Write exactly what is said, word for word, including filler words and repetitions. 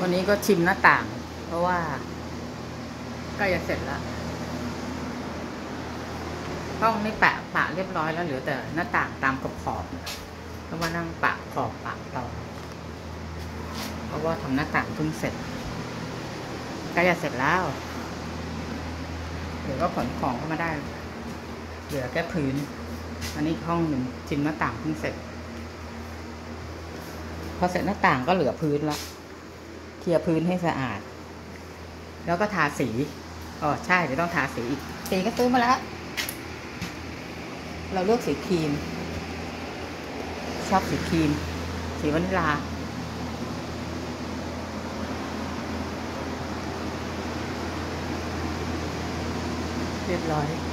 วันนี้ก็ชิมหน้าต่างเพราะว่าใกล้จะเสร็จแล้วห้องนี่แปะปะเรียบร้อยแล้วเหลือแต่หน้าต่างตามขอบขอบแล้วมานั่งปะขอบปะต่อเพราะว่าทำหน้าต่างเพิ่งเสร็จใกล้จะเสร็จแล้วเดี๋ยวก็ขนของเข้ามาได้เหลือแค่พื้นอันนี้ห้องหนึ่งชิมหน้าต่างเพิ่งเสร็จพอเสร็จหน้าต่างก็เหลือพื้นละเคลียร์พื้นให้สะอาดแล้วก็ทาสีอ๋อใช่เดี๋ยวต้องทาสีอีกสีก็ซื้อมาแล้วเราเลือกสีครีมชอบสีครีมสีวานิลลาเรียบร้อย